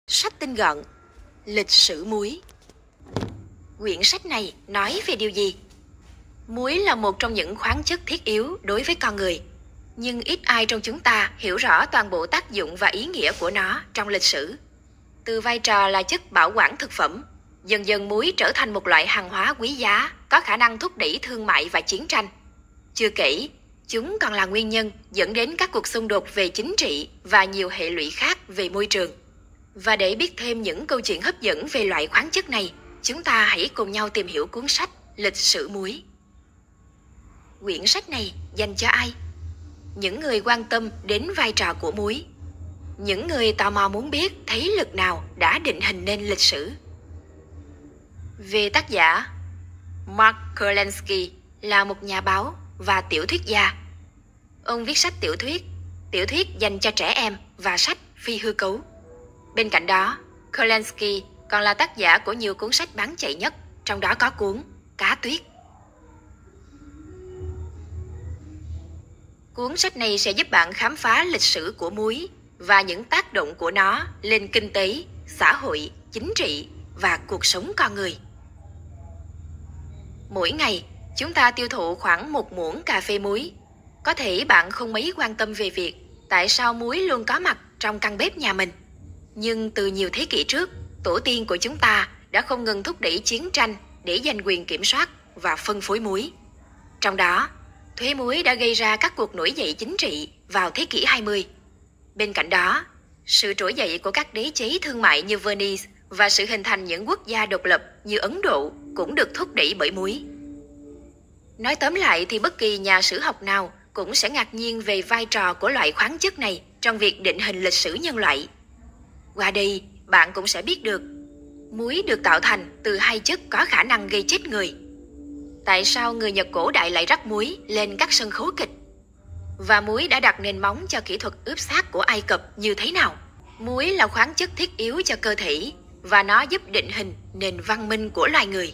Sách tinh gọn: Lịch sử muối. Quyển sách này nói về điều gì? Muối là một trong những khoáng chất thiết yếu đối với con người, nhưng ít ai trong chúng ta hiểu rõ toàn bộ tác dụng và ý nghĩa của nó trong lịch sử. Từ vai trò là chất bảo quản thực phẩm, dần dần muối trở thành một loại hàng hóa quý giá, có khả năng thúc đẩy thương mại và chiến tranh. Chưa kể, chúng còn là nguyên nhân dẫn đến các cuộc xung đột về chính trị và nhiều hệ lụy khác về môi trường. Và để biết thêm những câu chuyện hấp dẫn về loại khoáng chất này, chúng ta hãy cùng nhau tìm hiểu cuốn sách Lịch sử muối. Quyển sách này dành cho ai? Những người quan tâm đến vai trò của muối. Những người tò mò muốn biết thế lực nào đã định hình nên lịch sử. Về tác giả, Mark Kurlansky là một nhà báo và tiểu thuyết gia. Ông viết sách tiểu thuyết dành cho trẻ em và sách phi hư cấu. Bên cạnh đó, Kurlansky còn là tác giả của nhiều cuốn sách bán chạy nhất, trong đó có cuốn Cá Tuyết. Cuốn sách này sẽ giúp bạn khám phá lịch sử của muối và những tác động của nó lên kinh tế, xã hội, chính trị và cuộc sống con người. Mỗi ngày, chúng ta tiêu thụ khoảng 1 muỗng cà phê muối. Có thể bạn không mấy quan tâm về việc tại sao muối luôn có mặt trong căn bếp nhà mình. Nhưng từ nhiều thế kỷ trước, tổ tiên của chúng ta đã không ngừng thúc đẩy chiến tranh để giành quyền kiểm soát và phân phối muối. Trong đó, thuế muối đã gây ra các cuộc nổi dậy chính trị vào thế kỷ 20. Bên cạnh đó, sự trỗi dậy của các đế chế thương mại như Venice và sự hình thành những quốc gia độc lập như Ấn Độ cũng được thúc đẩy bởi muối. Nói tóm lại thì bất kỳ nhà sử học nào cũng sẽ ngạc nhiên về vai trò của loại khoáng chất này trong việc định hình lịch sử nhân loại. Qua đây, bạn cũng sẽ biết được muối được tạo thành từ 2 chất có khả năng gây chết người. Tại sao người Nhật cổ đại lại rắc muối lên các sân khấu kịch? Và muối đã đặt nền móng cho kỹ thuật ướp xác của Ai Cập như thế nào? Muối là khoáng chất thiết yếu cho cơ thể và nó giúp định hình nền văn minh của loài người.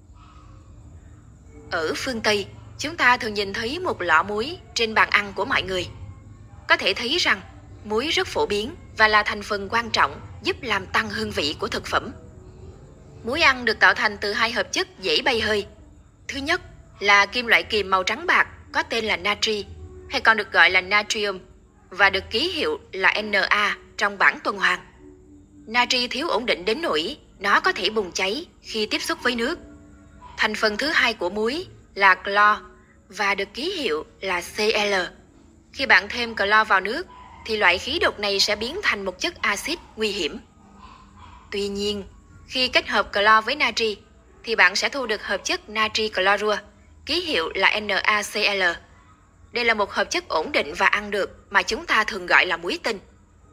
Ở phương Tây, chúng ta thường nhìn thấy một lọ muối trên bàn ăn của mọi người. Có thể thấy rằng muối rất phổ biến và là thành phần quan trọng giúp làm tăng hương vị của thực phẩm. Muối ăn được tạo thành từ 2 hợp chất dễ bay hơi. Thứ nhất là kim loại kiềm màu trắng bạc có tên là natri, hay còn được gọi là natrium, và được ký hiệu là Na trong bảng tuần hoàn. Natri thiếu ổn định đến nỗi nó có thể bùng cháy khi tiếp xúc với nước. Thành phần thứ hai của muối là clo và được ký hiệu là Cl. Khi bạn thêm clo vào nước thì loại khí độc này sẽ biến thành một chất axit nguy hiểm. Tuy nhiên, khi kết hợp clo với natri thì bạn sẽ thu được hợp chất natri clorua, ký hiệu là NaCl. Đây là một hợp chất ổn định và ăn được mà chúng ta thường gọi là muối tinh.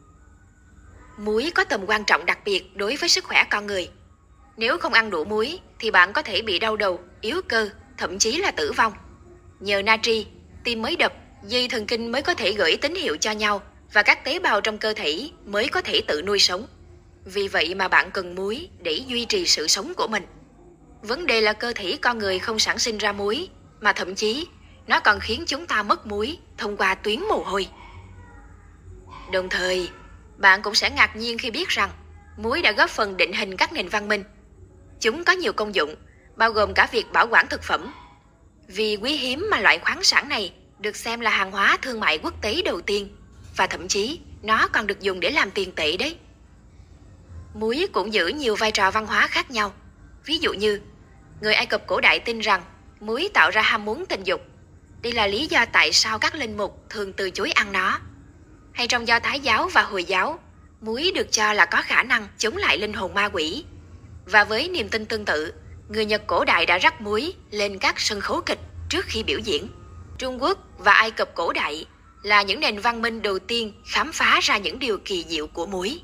Muối có tầm quan trọng đặc biệt đối với sức khỏe con người. Nếu không ăn đủ muối thì bạn có thể bị đau đầu, yếu cơ, thậm chí là tử vong. Nhờ natri, tim mới đập, dây thần kinh mới có thể gửi tín hiệu cho nhau và các tế bào trong cơ thể mới có thể tự nuôi sống. Vì vậy mà bạn cần muối để duy trì sự sống của mình. Vấn đề là cơ thể con người không sản sinh ra muối, mà thậm chí nó còn khiến chúng ta mất muối thông qua tuyến mồ hôi. Đồng thời, bạn cũng sẽ ngạc nhiên khi biết rằng muối đã góp phần định hình các nền văn minh. Chúng có nhiều công dụng, bao gồm cả việc bảo quản thực phẩm. Vì quý hiếm mà loại khoáng sản này được xem là hàng hóa thương mại quốc tế đầu tiên, và thậm chí nó còn được dùng để làm tiền tệ đấy. Muối cũng giữ nhiều vai trò văn hóa khác nhau. Ví dụ như, người Ai Cập cổ đại tin rằng muối tạo ra ham muốn tình dục. Đây là lý do tại sao các linh mục thường từ chối ăn nó. Hay trong Do Thái giáo và Hồi giáo, muối được cho là có khả năng chống lại linh hồn ma quỷ. Và với niềm tin tương tự, người Nhật cổ đại đã rắc muối lên các sân khấu kịch trước khi biểu diễn. Trung Quốc và Ai Cập cổ đại là những nền văn minh đầu tiên khám phá ra những điều kỳ diệu của muối.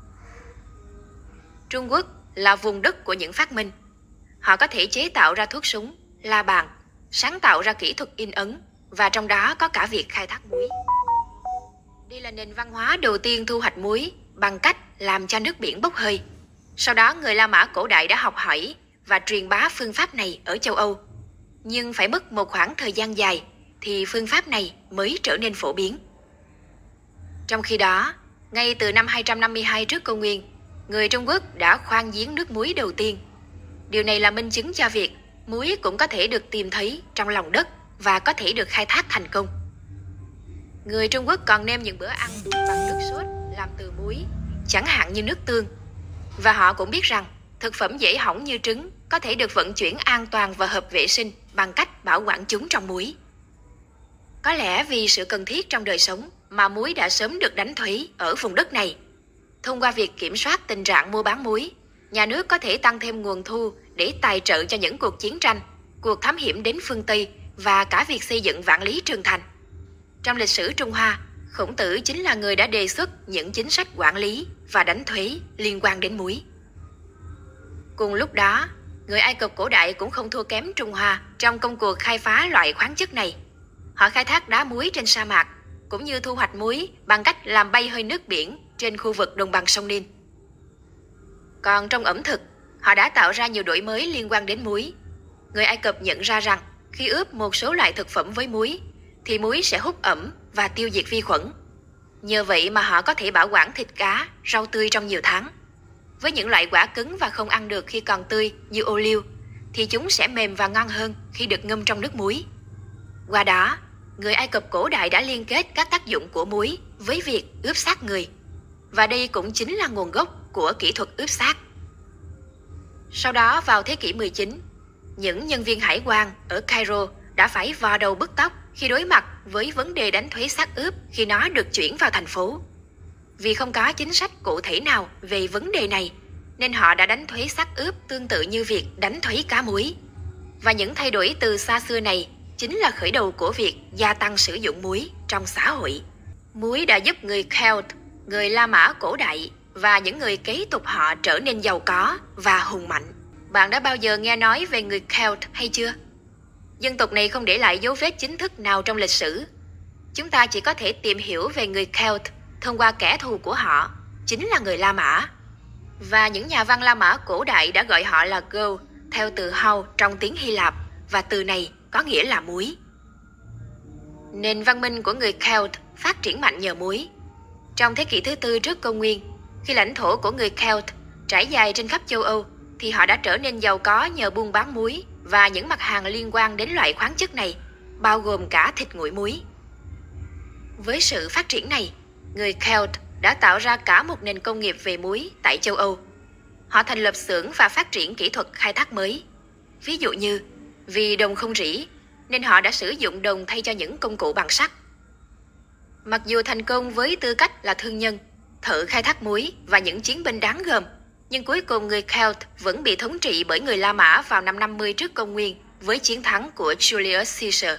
Trung Quốc là vùng đất của những phát minh. Họ có thể chế tạo ra thuốc súng, la bàn, sáng tạo ra kỹ thuật in ấn, và trong đó có cả việc khai thác muối. Đây là nền văn hóa đầu tiên thu hoạch muối bằng cách làm cho nước biển bốc hơi. Sau đó người La Mã cổ đại đã học hỏi và truyền bá phương pháp này ở châu Âu. Nhưng phải mất một khoảng thời gian dài thì phương pháp này mới trở nên phổ biến. Trong khi đó, ngay từ năm 252 trước công nguyên, người Trung Quốc đã khoan giếng nước muối đầu tiên. Điều này là minh chứng cho việc muối cũng có thể được tìm thấy trong lòng đất và có thể được khai thác thành công. Người Trung Quốc còn nêm những bữa ăn bằng nước sốt làm từ muối, chẳng hạn như nước tương. Và họ cũng biết rằng thực phẩm dễ hỏng như trứng có thể được vận chuyển an toàn và hợp vệ sinh bằng cách bảo quản chúng trong muối. Có lẽ vì sự cần thiết trong đời sống mà muối đã sớm được đánh thuế ở vùng đất này. Thông qua việc kiểm soát tình trạng mua bán muối, nhà nước có thể tăng thêm nguồn thu để tài trợ cho những cuộc chiến tranh, cuộc thám hiểm đến phương Tây và cả việc xây dựng vạn lý trường thành. Trong lịch sử Trung Hoa, Khổng Tử chính là người đã đề xuất những chính sách quản lý và đánh thuế liên quan đến muối. Cùng lúc đó, người Ai Cập cổ đại cũng không thua kém Trung Hoa trong công cuộc khai phá loại khoáng chất này. Họ khai thác đá muối trên sa mạc, cũng như thu hoạch muối bằng cách làm bay hơi nước biển trên khu vực đồng bằng sông Nin. Còn trong ẩm thực, họ đã tạo ra nhiều đổi mới liên quan đến muối. Người Ai Cập nhận ra rằng khi ướp một số loại thực phẩm với muối, thì muối sẽ hút ẩm và tiêu diệt vi khuẩn. Nhờ vậy mà họ có thể bảo quản thịt cá, rau tươi trong nhiều tháng. Với những loại quả cứng và không ăn được khi còn tươi như ô liu, thì chúng sẽ mềm và ngon hơn khi được ngâm trong nước muối. Qua đó, người Ai Cập cổ đại đã liên kết các tác dụng của muối với việc ướp xác người. Và đây cũng chính là nguồn gốc của kỹ thuật ướp xác. Sau đó vào thế kỷ 19, những nhân viên hải quan ở Cairo đã phải vò đầu bứt tóc khi đối mặt với vấn đề đánh thuế xác ướp khi nó được chuyển vào thành phố. Vì không có chính sách cụ thể nào về vấn đề này, nên họ đã đánh thuế xác ướp tương tự như việc đánh thuế cá muối. Và những thay đổi từ xa xưa này chính là khởi đầu của việc gia tăng sử dụng muối trong xã hội. Muối đã giúp người Celt, người La Mã cổ đại và những người kế tục họ trở nên giàu có và hùng mạnh. Bạn đã bao giờ nghe nói về người Celt hay chưa? Dân tộc này không để lại dấu vết chính thức nào trong lịch sử. Chúng ta chỉ có thể tìm hiểu về người Celt thông qua kẻ thù của họ, chính là người La Mã. Và những nhà văn La Mã cổ đại đã gọi họ là Gaul, theo từ hau trong tiếng Hy Lạp, và từ này có nghĩa là muối. Nền văn minh của người Celt phát triển mạnh nhờ muối. Trong thế kỷ thứ tư trước công nguyên, khi lãnh thổ của người Celt trải dài trên khắp châu Âu, thì họ đã trở nên giàu có nhờ buôn bán muối và những mặt hàng liên quan đến loại khoáng chất này, bao gồm cả thịt nguội muối. Với sự phát triển này, người Celt đã tạo ra cả một nền công nghiệp về muối tại châu Âu. Họ thành lập xưởng và phát triển kỹ thuật khai thác mới. Ví dụ như, vì đồng không rỉ, nên họ đã sử dụng đồng thay cho những công cụ bằng sắt. Mặc dù thành công với tư cách là thương nhân, thợ khai thác muối và những chiến binh đáng gờm, nhưng cuối cùng người Celt vẫn bị thống trị bởi người La Mã vào năm 50 trước công nguyên với chiến thắng của Julius Caesar.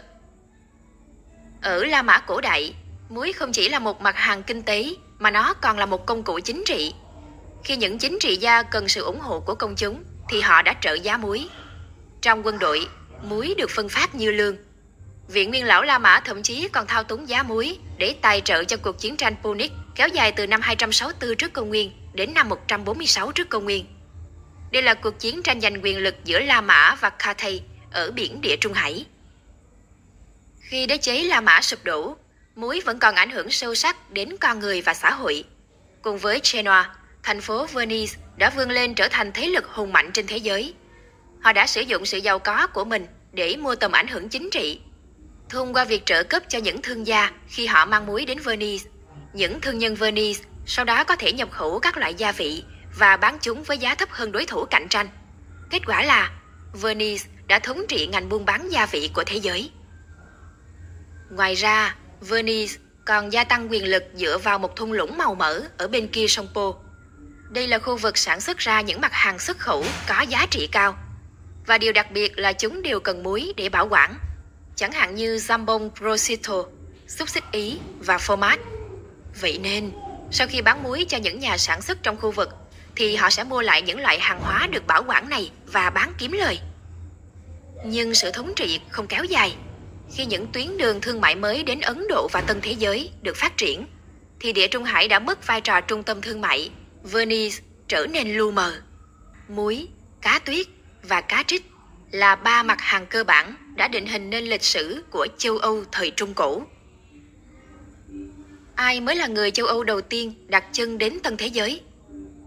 Ở La Mã cổ đại, muối không chỉ là một mặt hàng kinh tế mà nó còn là một công cụ chính trị. Khi những chính trị gia cần sự ủng hộ của công chúng thì họ đã trợ giá muối. Trong quân đội, muối được phân phát như lương. Viện Nguyên lão La Mã thậm chí còn thao túng giá muối để tài trợ cho cuộc chiến tranh Punic kéo dài từ năm 264 trước công nguyên đến năm 146 trước công nguyên. Đây là cuộc chiến tranh giành quyền lực giữa La Mã và Carthage ở biển Địa Trung Hải. Khi đế chế La Mã sụp đổ, muối vẫn còn ảnh hưởng sâu sắc đến con người và xã hội. Cùng với Genoa, thành phố Venice đã vươn lên trở thành thế lực hùng mạnh trên thế giới. Họ đã sử dụng sự giàu có của mình để mua tầm ảnh hưởng chính trị. Thông qua việc trợ cấp cho những thương gia khi họ mang muối đến Venice, những thương nhân Venice sau đó có thể nhập khẩu các loại gia vị và bán chúng với giá thấp hơn đối thủ cạnh tranh. Kết quả là Venice đã thống trị ngành buôn bán gia vị của thế giới. Ngoài ra, Venice còn gia tăng quyền lực dựa vào một thung lũng màu mỡ ở bên kia sông Po. Đây là khu vực sản xuất ra những mặt hàng xuất khẩu có giá trị cao. Và điều đặc biệt là chúng đều cần muối để bảo quản, chẳng hạn như jambon prosciutto, xúc xích Ý và format. Vậy nên, sau khi bán muối cho những nhà sản xuất trong khu vực, thì họ sẽ mua lại những loại hàng hóa được bảo quản này và bán kiếm lời. Nhưng sự thống trị không kéo dài. Khi những tuyến đường thương mại mới đến Ấn Độ và Tân Thế Giới được phát triển, thì Địa Trung Hải đã mất vai trò trung tâm thương mại. Venice trở nên lu mờ. Muối, cá tuyết và cá trích là ba mặt hàng cơ bản đã định hình nên lịch sử của châu Âu thời Trung Cổ. Ai mới là người châu Âu đầu tiên đặt chân đến Tân Thế Giới?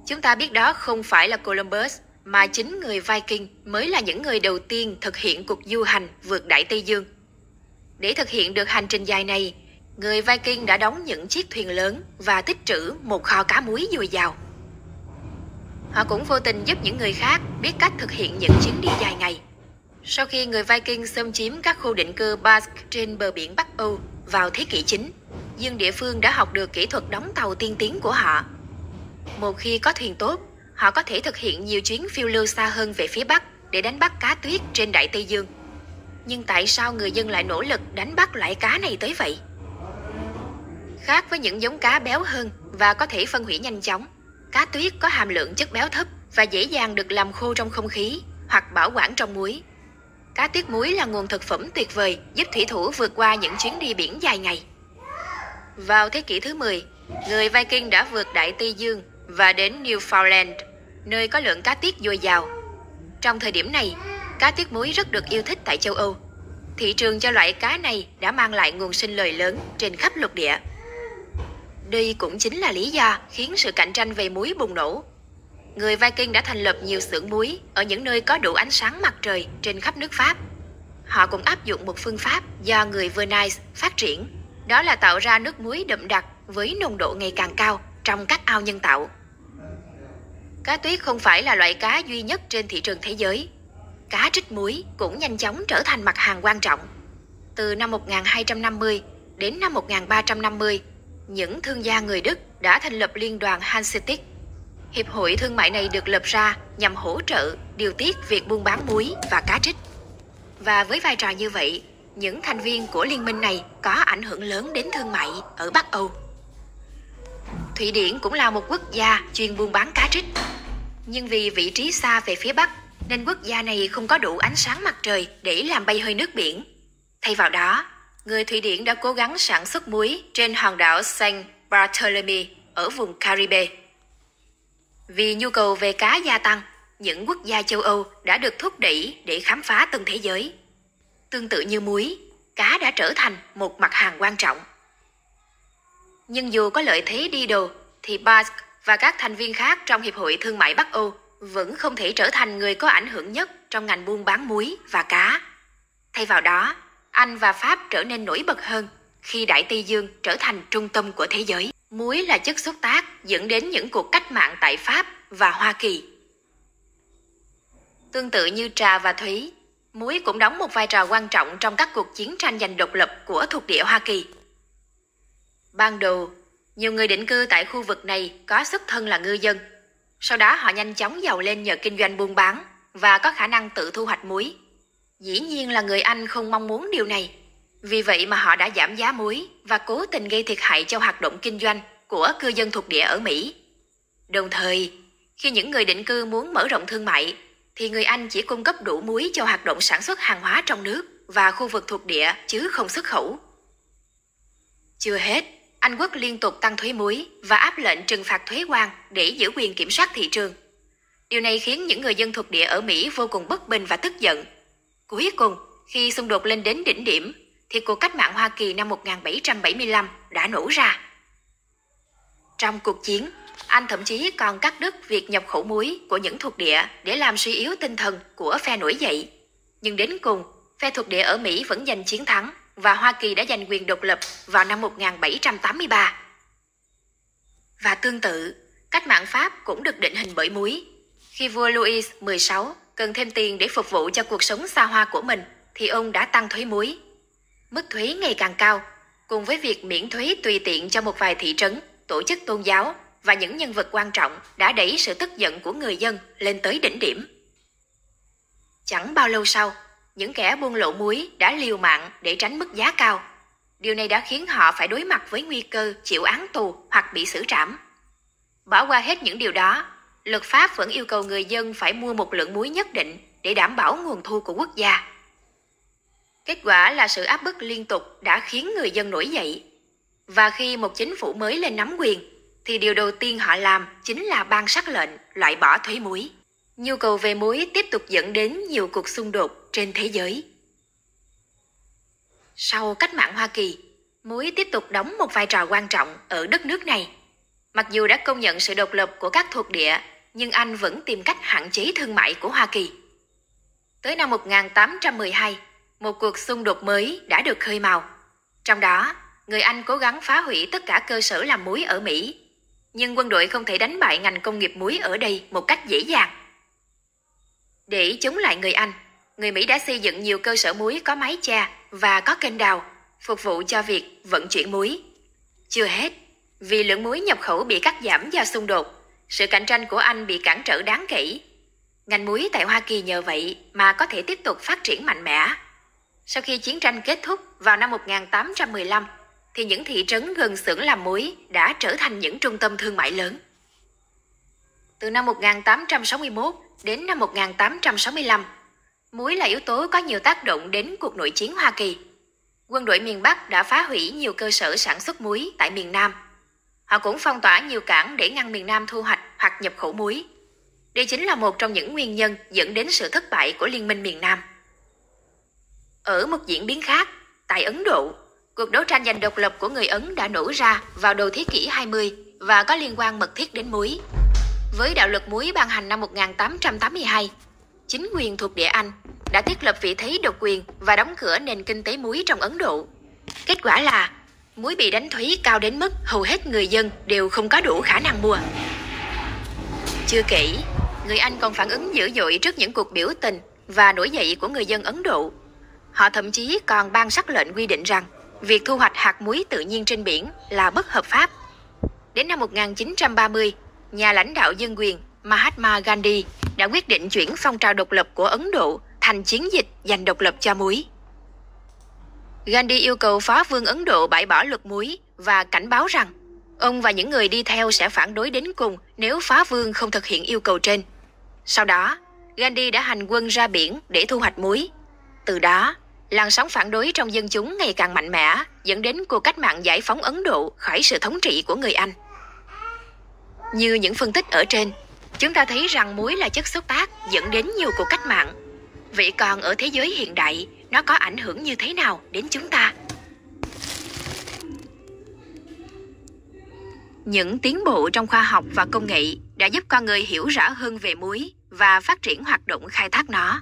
Chúng ta biết đó không phải là Columbus, mà chính người Viking mới là những người đầu tiên thực hiện cuộc du hành vượt Đại Tây Dương. Để thực hiện được hành trình dài này, người Viking đã đóng những chiếc thuyền lớn và tích trữ một kho cá muối dồi dào. Họ cũng vô tình giúp những người khác biết cách thực hiện những chuyến đi dài ngày. Sau khi người Viking xâm chiếm các khu định cư Basque trên bờ biển Bắc Âu vào thế kỷ 9, dân địa phương đã học được kỹ thuật đóng tàu tiên tiến của họ. Một khi có thuyền tốt, họ có thể thực hiện nhiều chuyến phiêu lưu xa hơn về phía Bắc để đánh bắt cá tuyết trên Đại Tây Dương. Nhưng tại sao người dân lại nỗ lực đánh bắt loại cá này tới vậy? Khác với những giống cá béo hơn và có thể phân hủy nhanh chóng, cá tuyết có hàm lượng chất béo thấp và dễ dàng được làm khô trong không khí hoặc bảo quản trong muối. Cá tuyết muối là nguồn thực phẩm tuyệt vời giúp thủy thủ vượt qua những chuyến đi biển dài ngày. Vào thế kỷ thứ 10, người Viking đã vượt Đại Tây Dương và đến Newfoundland, nơi có lượng cá tuyết dồi dào. Trong thời điểm này, cá tuyết muối rất được yêu thích tại châu Âu. Thị trường cho loại cá này đã mang lại nguồn sinh lời lớn trên khắp lục địa. Đây cũng chính là lý do khiến sự cạnh tranh về muối bùng nổ. Người Viking đã thành lập nhiều xưởng muối ở những nơi có đủ ánh sáng mặt trời trên khắp nước Pháp. Họ cũng áp dụng một phương pháp do người Venice phát triển, đó là tạo ra nước muối đậm đặc với nồng độ ngày càng cao trong các ao nhân tạo. Cá tuyết không phải là loại cá duy nhất trên thị trường thế giới. Cá trích muối cũng nhanh chóng trở thành mặt hàng quan trọng. Từ năm 1250 đến năm 1350, những thương gia người Đức đã thành lập liên đoàn Hanseatic. Hiệp hội thương mại này được lập ra nhằm hỗ trợ điều tiết việc buôn bán muối và cá trích. Và với vai trò như vậy, những thành viên của liên minh này có ảnh hưởng lớn đến thương mại ở Bắc Âu. Thụy Điển cũng là một quốc gia chuyên buôn bán cá trích. Nhưng vì vị trí xa về phía Bắc, nên quốc gia này không có đủ ánh sáng mặt trời để làm bay hơi nước biển. Thay vào đó, người Thụy Điển đã cố gắng sản xuất muối trên hòn đảo Saint Barthélemy ở vùng Caribe. Vì nhu cầu về cá gia tăng, những quốc gia châu Âu đã được thúc đẩy để khám phá tân thế giới. Tương tự như muối, cá đã trở thành một mặt hàng quan trọng. Nhưng dù có lợi thế đi đầu, thì Basque và các thành viên khác trong Hiệp hội Thương mại Bắc Âu vẫn không thể trở thành người có ảnh hưởng nhất trong ngành buôn bán muối và cá. Thay vào đó, Anh và Pháp trở nên nổi bật hơn khi Đại Tây Dương trở thành trung tâm của thế giới. Muối là chất xúc tác dẫn đến những cuộc cách mạng tại Pháp và Hoa Kỳ. Tương tự như trà và thúy, muối cũng đóng một vai trò quan trọng trong các cuộc chiến tranh giành độc lập của thuộc địa Hoa Kỳ. Ban đầu, nhiều người định cư tại khu vực này có xuất thân là ngư dân. Sau đó họ nhanh chóng giàu lên nhờ kinh doanh buôn bán và có khả năng tự thu hoạch muối. Dĩ nhiên là người Anh không mong muốn điều này. Vì vậy mà họ đã giảm giá muối và cố tình gây thiệt hại cho hoạt động kinh doanh của cư dân thuộc địa ở Mỹ. Đồng thời, khi những người định cư muốn mở rộng thương mại, thì người Anh chỉ cung cấp đủ muối cho hoạt động sản xuất hàng hóa trong nước và khu vực thuộc địa chứ không xuất khẩu. Chưa hết, Anh Quốc liên tục tăng thuế muối và áp lệnh trừng phạt thuế quan để giữ quyền kiểm soát thị trường. Điều này khiến những người dân thuộc địa ở Mỹ vô cùng bất bình và tức giận. Cuối cùng, khi xung đột lên đến đỉnh điểm, thì cuộc cách mạng Hoa Kỳ năm 1775 đã nổ ra. Trong cuộc chiến, Anh thậm chí còn cắt đứt việc nhập khẩu muối của những thuộc địa để làm suy yếu tinh thần của phe nổi dậy. Nhưng đến cùng, phe thuộc địa ở Mỹ vẫn giành chiến thắng và Hoa Kỳ đã giành quyền độc lập vào năm 1783. Và tương tự, cách mạng Pháp cũng được định hình bởi muối. Khi vua Louis XVI cần thêm tiền để phục vụ cho cuộc sống xa hoa của mình, thì ông đã tăng thuế muối. Mức thuế ngày càng cao, cùng với việc miễn thuế tùy tiện cho một vài thị trấn, tổ chức tôn giáo và những nhân vật quan trọng đã đẩy sự tức giận của người dân lên tới đỉnh điểm. Chẳng bao lâu sau, những kẻ buôn lậu muối đã liều mạng để tránh mức giá cao. Điều này đã khiến họ phải đối mặt với nguy cơ chịu án tù hoặc bị xử trảm. Bỏ qua hết những điều đó, luật pháp vẫn yêu cầu người dân phải mua một lượng muối nhất định để đảm bảo nguồn thu của quốc gia. Kết quả là sự áp bức liên tục đã khiến người dân nổi dậy. Và khi một chính phủ mới lên nắm quyền, thì điều đầu tiên họ làm chính là ban sắc lệnh loại bỏ thuế muối. Nhu cầu về muối tiếp tục dẫn đến nhiều cuộc xung đột trên thế giới. Sau cách mạng Hoa Kỳ, muối tiếp tục đóng một vai trò quan trọng ở đất nước này. Mặc dù đã công nhận sự độc lập của các thuộc địa, nhưng Anh vẫn tìm cách hạn chế thương mại của Hoa Kỳ. Tới năm 1812, một cuộc xung đột mới đã được khơi mào. Trong đó, người Anh cố gắng phá hủy tất cả cơ sở làm muối ở Mỹ. Nhưng quân đội không thể đánh bại ngành công nghiệp muối ở đây một cách dễ dàng. Để chống lại người Anh, người Mỹ đã xây dựng nhiều cơ sở muối có mái che và có kênh đào, phục vụ cho việc vận chuyển muối. Chưa hết, vì lượng muối nhập khẩu bị cắt giảm do xung đột, sự cạnh tranh của Anh bị cản trở đáng kể. Ngành muối tại Hoa Kỳ nhờ vậy mà có thể tiếp tục phát triển mạnh mẽ. Sau khi chiến tranh kết thúc vào năm 1815, thì những thị trấn gần xưởng làm muối đã trở thành những trung tâm thương mại lớn. Từ năm 1861 đến năm 1865, muối là yếu tố có nhiều tác động đến cuộc nội chiến Hoa Kỳ. Quân đội miền Bắc đã phá hủy nhiều cơ sở sản xuất muối tại miền Nam. Họ cũng phong tỏa nhiều cảng để ngăn miền Nam thu hoạch hoặc nhập khẩu muối. Đây chính là một trong những nguyên nhân dẫn đến sự thất bại của Liên minh miền Nam. Ở một diễn biến khác, tại Ấn Độ, cuộc đấu tranh giành độc lập của người Ấn đã nổ ra vào đầu thế kỷ 20 và có liên quan mật thiết đến muối. Với đạo luật muối ban hành năm 1882, chính quyền thuộc địa Anh đã thiết lập vị thế độc quyền và đóng cửa nền kinh tế muối trong Ấn Độ. Kết quả là muối bị đánh thuế cao đến mức hầu hết người dân đều không có đủ khả năng mua. Chưa kể, người Anh còn phản ứng dữ dội trước những cuộc biểu tình và nổi dậy của người dân Ấn Độ. Họ thậm chí còn ban sắc lệnh quy định rằng việc thu hoạch hạt muối tự nhiên trên biển là bất hợp pháp. Đến năm 1930, nhà lãnh đạo dân quyền Mahatma Gandhi đã quyết định chuyển phong trào độc lập của Ấn Độ thành chiến dịch giành độc lập cho muối. Gandhi yêu cầu Phó vương Ấn Độ bãi bỏ luật muối và cảnh báo rằng ông và những người đi theo sẽ phản đối đến cùng nếu Phó vương không thực hiện yêu cầu trên. Sau đó, Gandhi đã hành quân ra biển để thu hoạch muối. Từ đó, làn sóng phản đối trong dân chúng ngày càng mạnh mẽ, dẫn đến cuộc cách mạng giải phóng Ấn Độ khỏi sự thống trị của người Anh. Như những phân tích ở trên, chúng ta thấy rằng muối là chất xúc tác dẫn đến nhiều cuộc cách mạng. Vậy còn ở thế giới hiện đại, nó có ảnh hưởng như thế nào đến chúng ta? Những tiến bộ trong khoa học và công nghệ đã giúp con người hiểu rõ hơn về muối và phát triển hoạt động khai thác nó.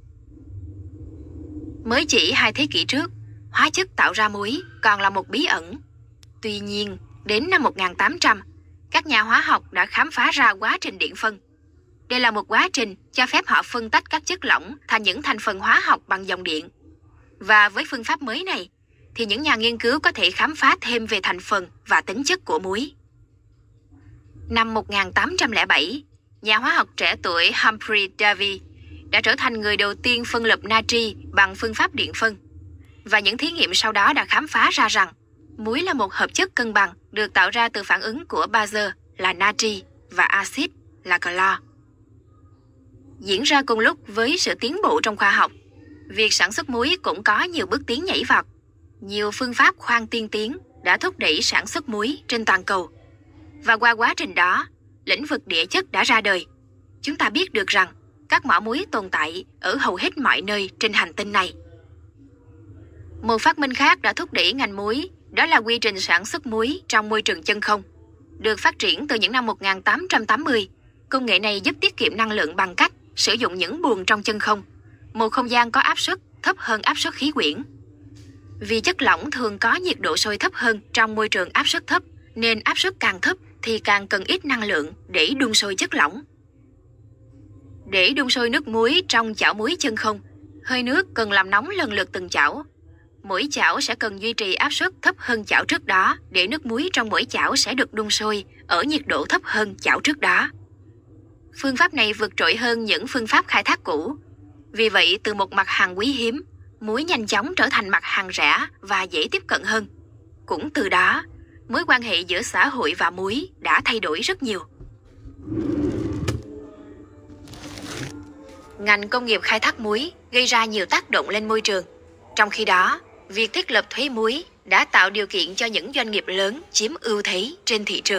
Mới chỉ 2 thế kỷ trước, hóa chất tạo ra muối còn là một bí ẩn. Tuy nhiên, đến năm 1800, các nhà hóa học đã khám phá ra quá trình điện phân. Đây là một quá trình cho phép họ phân tách các chất lỏng thành những thành phần hóa học bằng dòng điện. Và với phương pháp mới này, thì những nhà nghiên cứu có thể khám phá thêm về thành phần và tính chất của muối. Năm 1807, nhà hóa học trẻ tuổi Humphrey Davy đã trở thành người đầu tiên phân lập natri bằng phương pháp điện phân. Và những thí nghiệm sau đó đã khám phá ra rằng muối là một hợp chất cân bằng được tạo ra từ phản ứng của bazơ là natri và axit là clo. Diễn ra cùng lúc với sự tiến bộ trong khoa học, việc sản xuất muối cũng có nhiều bước tiến nhảy vọt. Nhiều phương pháp khoan tiên tiến đã thúc đẩy sản xuất muối trên toàn cầu. Và qua quá trình đó, lĩnh vực địa chất đã ra đời. Chúng ta biết được rằng các mỏ muối tồn tại ở hầu hết mọi nơi trên hành tinh này. Một phát minh khác đã thúc đẩy ngành muối, đó là quy trình sản xuất muối trong môi trường chân không. Được phát triển từ những năm 1880, công nghệ này giúp tiết kiệm năng lượng bằng cách sử dụng những buồng trong chân không, một không gian có áp suất thấp hơn áp suất khí quyển. Vì chất lỏng thường có nhiệt độ sôi thấp hơn trong môi trường áp suất thấp, nên áp suất càng thấp thì càng cần ít năng lượng để đun sôi chất lỏng. Để đun sôi nước muối trong chảo muối chân không, hơi nước cần làm nóng lần lượt từng chảo. Mỗi chảo sẽ cần duy trì áp suất thấp hơn chảo trước đó để nước muối trong mỗi chảo sẽ được đun sôi ở nhiệt độ thấp hơn chảo trước đó. Phương pháp này vượt trội hơn những phương pháp khai thác cũ. Vì vậy, từ một mặt hàng quý hiếm, muối nhanh chóng trở thành mặt hàng rẻ và dễ tiếp cận hơn. Cũng từ đó, mối quan hệ giữa xã hội và muối đã thay đổi rất nhiều. Ngành công nghiệp khai thác muối gây ra nhiều tác động lên môi trường. Trong khi đó, việc thiết lập thuế muối đã tạo điều kiện cho những doanh nghiệp lớn chiếm ưu thế trên thị trường.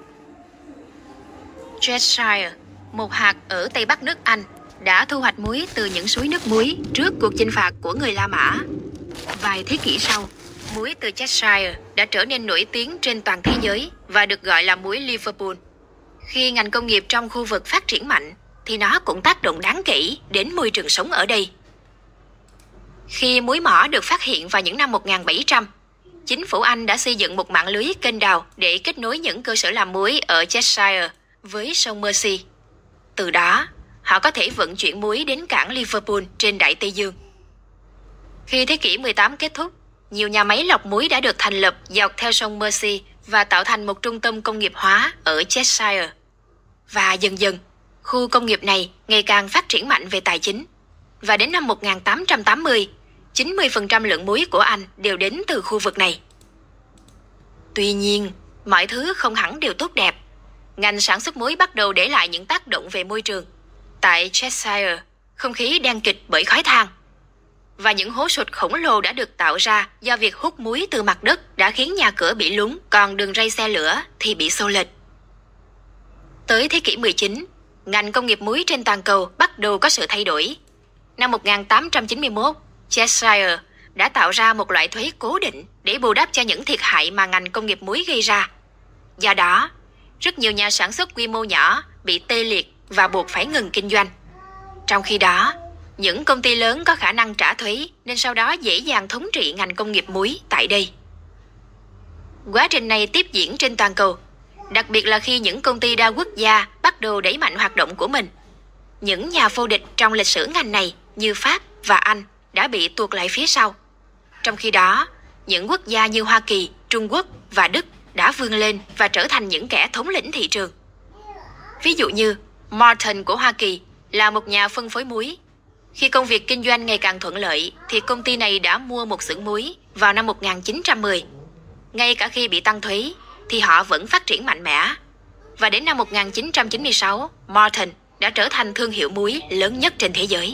Cheshire, một hạt ở Tây Bắc nước Anh, đã thu hoạch muối từ những suối nước muối trước cuộc chinh phạt của người La Mã. Vài thế kỷ sau, Muối từ Cheshire đã trở nên nổi tiếng trên toàn thế giới và được gọi là muối Liverpool. Khi ngành công nghiệp trong khu vực phát triển mạnh, thì nó cũng tác động đáng kể đến môi trường sống ở đây. Khi muối mỏ được phát hiện vào những năm 1700, chính phủ Anh đã xây dựng một mạng lưới kênh đào để kết nối những cơ sở làm muối ở Cheshire với sông Mersey. Từ đó, họ có thể vận chuyển muối đến cảng Liverpool trên Đại Tây Dương. Khi thế kỷ 18 kết thúc, nhiều nhà máy lọc muối đã được thành lập dọc theo sông Mersey và tạo thành một trung tâm công nghiệp hóa ở Cheshire. Và dần dần, khu công nghiệp này ngày càng phát triển mạnh về tài chính. Và đến năm 1880, 90% lượng muối của Anh đều đến từ khu vực này. Tuy nhiên, mọi thứ không hẳn đều tốt đẹp. Ngành sản xuất muối bắt đầu để lại những tác động về môi trường. Tại Cheshire, không khí đen kịt bởi khói than. Và những hố sụt khổng lồ đã được tạo ra do việc hút muối từ mặt đất đã khiến nhà cửa bị lún, còn đường ray xe lửa thì bị xô lệch. Tới thế kỷ 19, ngành công nghiệp muối trên toàn cầu bắt đầu có sự thay đổi. Năm 1891, Cheshire đã tạo ra một loại thuế cố định để bù đắp cho những thiệt hại mà ngành công nghiệp muối gây ra. Do đó, rất nhiều nhà sản xuất quy mô nhỏ bị tê liệt và buộc phải ngừng kinh doanh. Trong khi đó, những công ty lớn có khả năng trả thuế nên sau đó dễ dàng thống trị ngành công nghiệp muối tại đây. Quá trình này tiếp diễn trên toàn cầu, đặc biệt là khi những công ty đa quốc gia bắt đầu đẩy mạnh hoạt động của mình. Những nhà vô địch trong lịch sử ngành này như Pháp và Anh đã bị tuột lại phía sau. Trong khi đó, những quốc gia như Hoa Kỳ, Trung Quốc và Đức đã vươn lên và trở thành những kẻ thống lĩnh thị trường. Ví dụ như Morton của Hoa Kỳ là một nhà phân phối muối. Khi công việc kinh doanh ngày càng thuận lợi thì công ty này đã mua một xưởng muối vào năm 1910. Ngay cả khi bị tăng thuế thì họ vẫn phát triển mạnh mẽ. Và đến năm 1996, Morton đã trở thành thương hiệu muối lớn nhất trên thế giới.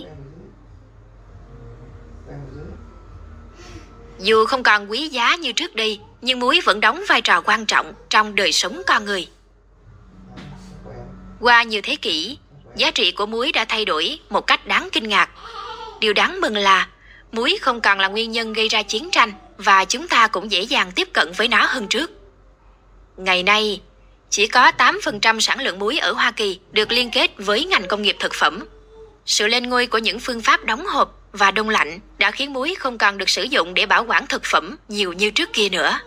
Dù không còn quý giá như trước đây, nhưng muối vẫn đóng vai trò quan trọng trong đời sống con người. Qua nhiều thế kỷ, giá trị của muối đã thay đổi một cách đáng kinh ngạc. Điều đáng mừng là muối không còn là nguyên nhân gây ra chiến tranh và chúng ta cũng dễ dàng tiếp cận với nó hơn trước. Ngày nay, chỉ có 8% sản lượng muối ở Hoa Kỳ được liên kết với ngành công nghiệp thực phẩm. Sự lên ngôi của những phương pháp đóng hộp và đông lạnh đã khiến muối không còn được sử dụng để bảo quản thực phẩm nhiều như trước kia nữa.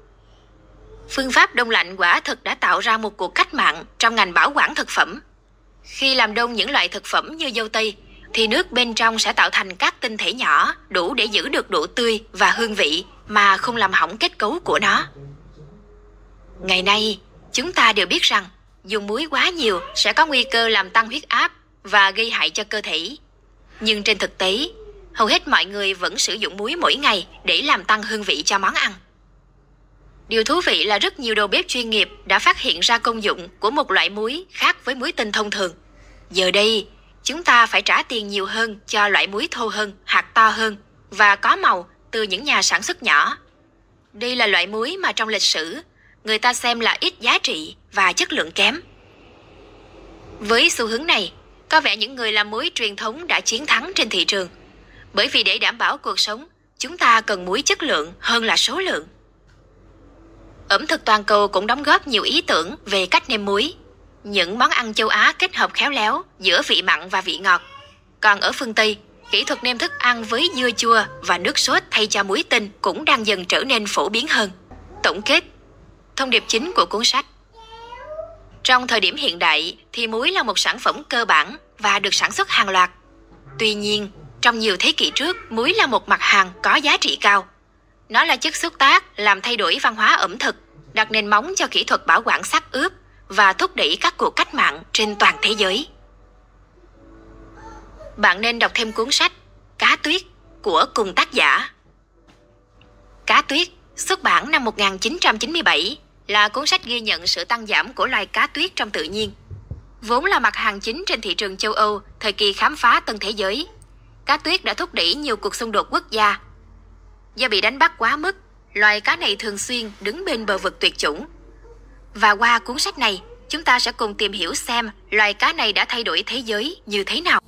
Phương pháp đông lạnh quả thực đã tạo ra một cuộc cách mạng trong ngành bảo quản thực phẩm. Khi làm đông những loại thực phẩm như dâu tây, thì nước bên trong sẽ tạo thành các tinh thể nhỏ đủ để giữ được độ tươi và hương vị mà không làm hỏng kết cấu của nó. Ngày nay, chúng ta đều biết rằng dùng muối quá nhiều sẽ có nguy cơ làm tăng huyết áp và gây hại cho cơ thể. Nhưng trên thực tế, hầu hết mọi người vẫn sử dụng muối mỗi ngày để làm tăng hương vị cho món ăn. Điều thú vị là rất nhiều đầu bếp chuyên nghiệp đã phát hiện ra công dụng của một loại muối khác với muối tinh thông thường. Giờ đây, chúng ta phải trả tiền nhiều hơn cho loại muối thô hơn, hạt to hơn và có màu từ những nhà sản xuất nhỏ. Đây là loại muối mà trong lịch sử, người ta xem là ít giá trị và chất lượng kém. Với xu hướng này, có vẻ những người làm muối truyền thống đã chiến thắng trên thị trường. Bởi vì để đảm bảo cuộc sống, chúng ta cần muối chất lượng hơn là số lượng. Ẩm thực toàn cầu cũng đóng góp nhiều ý tưởng về cách nêm muối. Những món ăn châu Á kết hợp khéo léo giữa vị mặn và vị ngọt. Còn ở phương Tây, kỹ thuật nêm thức ăn với dưa chua và nước sốt thay cho muối tinh cũng đang dần trở nên phổ biến hơn. Tổng kết, thông điệp chính của cuốn sách. Trong thời điểm hiện đại thì muối là một sản phẩm cơ bản và được sản xuất hàng loạt. Tuy nhiên, trong nhiều thế kỷ trước, muối là một mặt hàng có giá trị cao. Nó là chất xúc tác làm thay đổi văn hóa ẩm thực, đặt nền móng cho kỹ thuật bảo quản xác ướp và thúc đẩy các cuộc cách mạng trên toàn thế giới. Bạn nên đọc thêm cuốn sách Cá Tuyết của cùng tác giả. Cá Tuyết xuất bản năm 1997 là cuốn sách ghi nhận sự tăng giảm của loài cá tuyết trong tự nhiên. Vốn là mặt hàng chính trên thị trường châu Âu thời kỳ khám phá tân thế giới, cá tuyết đã thúc đẩy nhiều cuộc xung đột quốc gia. Do bị đánh bắt quá mức, loài cá này thường xuyên đứng bên bờ vực tuyệt chủng. Và qua cuốn sách này, chúng ta sẽ cùng tìm hiểu xem loài cá này đã thay đổi thế giới như thế nào.